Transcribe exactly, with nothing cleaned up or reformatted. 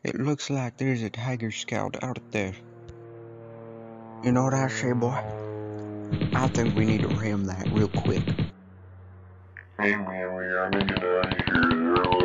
It looks like there's a Tiger Scout out there. You know what I say, boy? I think we need to ram that real quick. Hey, man, we gotta get out of here.